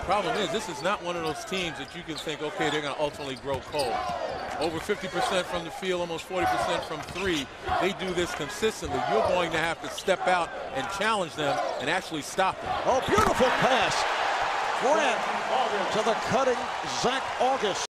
Problem is, this is not one of those teams that you can think, okay, they're going to ultimately grow cold. Over 50% from the field, almost 40% from three. They do this consistently. You're going to have to step out and challenge them and actually stop them. Oh, beautiful pass. Grant to the cutting Zach Auguste.